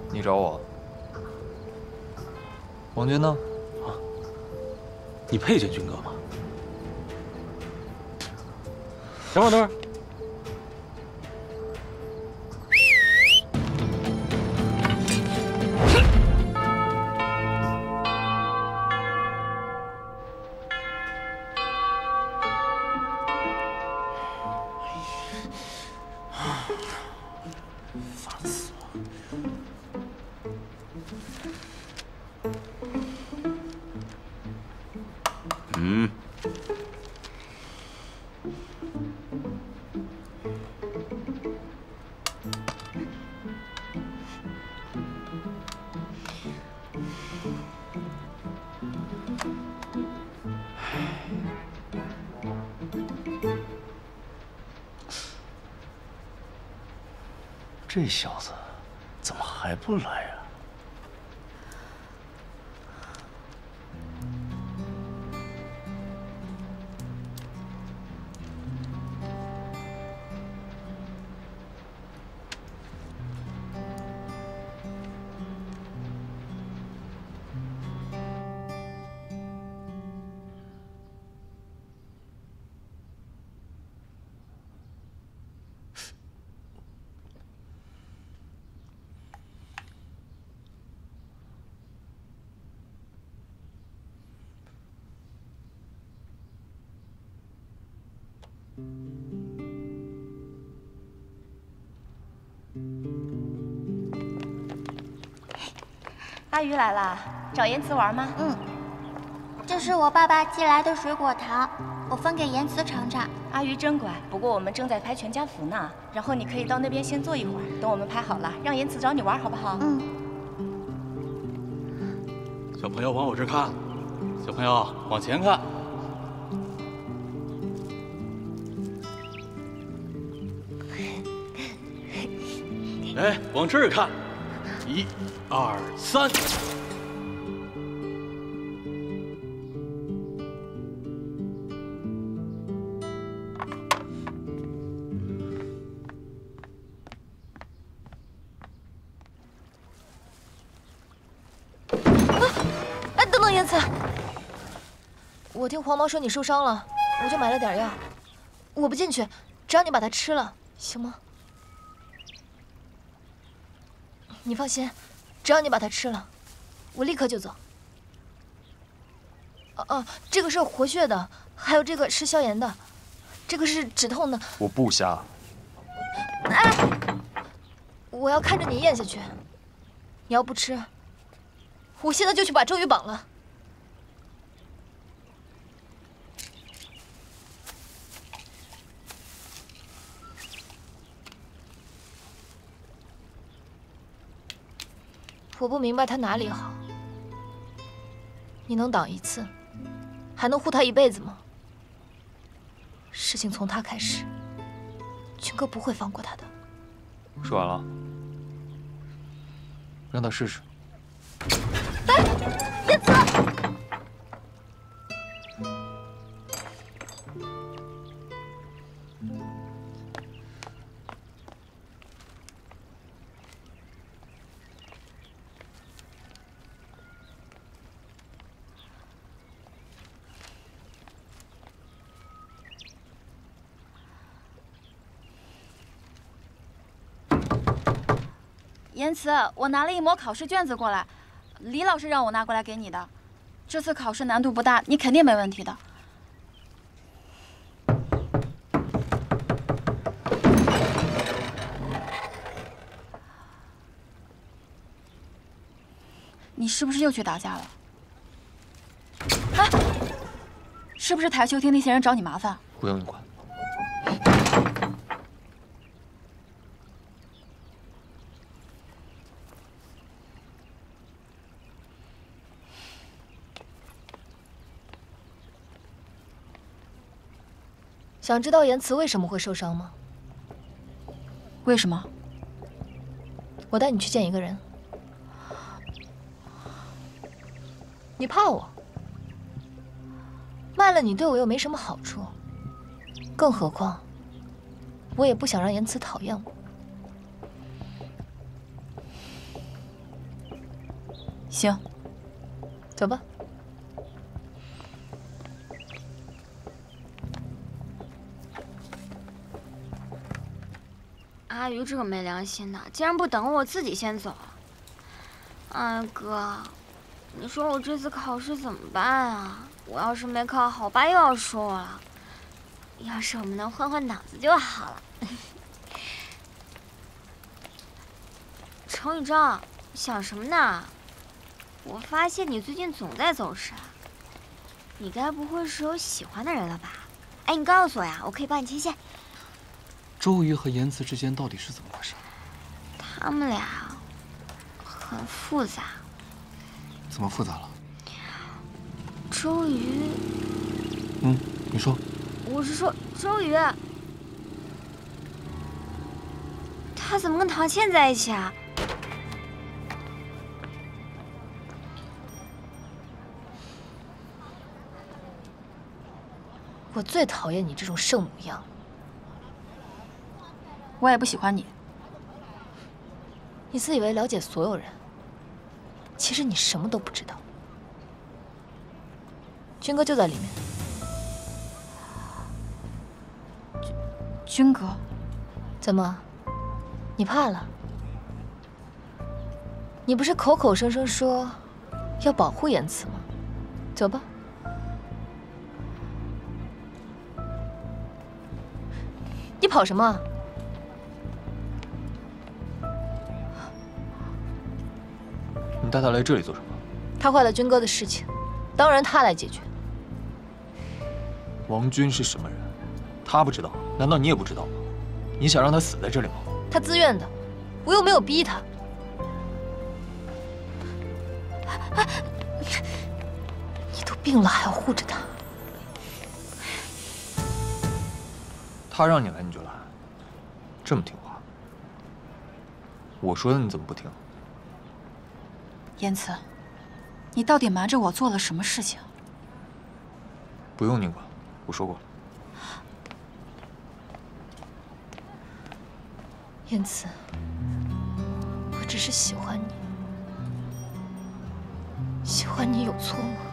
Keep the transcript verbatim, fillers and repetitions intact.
你找我？王军呢？ 啊，你配见军哥吗？等会儿，等会儿。 嗯，这小子怎么还不来呀？ 阿鱼来了，找言辞玩吗？ 嗯，这是我爸爸寄来的水果糖，我分给言辞尝尝。 阿鱼真乖，不过我们正在拍全家福呢，然后你可以到那边先坐一会儿，等我们拍好了，让言辞找你玩，好不好？ 嗯。 小朋友往我这看，小朋友往前看。哎，往这儿看，一、二、三。 哎，等等，言辞，我听黄毛说你受伤了，我就买了点药。我不进去，只要你把它吃了，行吗？你放心，只要你把它吃了，我立刻就走。哦、啊、哦，这个是活血的，还有这个是消炎的，这个是止痛的。 我不瞎。 哎，我要看着你咽下去，你要不吃，我现在就去把周瑜绑了。 我不明白他哪里好。你能挡一次，还能护他一辈子吗？事情从他开始，军哥不会放过他的。 说完了，让他试试。 哎，言辞！ 言辞，我拿了一摞考试卷子过来，李老师让我拿过来给你的。这次考试难度不大，你肯定没问题的。你是不是又去打架了？哎，是不是台球厅那些人找你麻烦？ 不用你管。 想知道言辞为什么会受伤吗？ 为什么？ 我带你去见一个人。你怕我？卖了你对我又没什么好处，更何况，我也不想让言辞讨厌我。 行， 走吧。 阿鱼这个没良心的，竟然不等我，自己先走。哎哥，你说我这次考试怎么办啊？我要是没考好，爸又要说我了。要是我们能换换脑子就好了。程宇正，想什么呢？我发现你最近总在走神，你该不会是有喜欢的人了吧？哎，你告诉我呀，我可以帮你牵线。 周瑜和言辞之间到底是怎么回事？ 他们俩很复杂。 怎么复杂了？ 周瑜， 嗯，你说。 我是说周瑜，他怎么跟唐倩在一起啊？ 我最讨厌你这种圣母样。 我也不喜欢你。 你自以为了解所有人，其实你什么都不知道。军哥就在里面。 军哥， 怎么？你怕了？你不是口口声声说要保护言辞吗？走吧。你跑什么？ 你带他来这里做什么？ 他坏了军哥的事情，当然他来解决。 王军是什么人？他不知道，难道你也不知道吗？你想让他死在这里吗？ 他自愿的，我又没有逼他。你都病了还要护着他？ 他让你来你就来，这么听话。我说的你怎么不听？ 言辞，你到底瞒着我做了什么事情？ 不用你管，我说过了。 言辞，我只是喜欢你，喜欢你有错吗？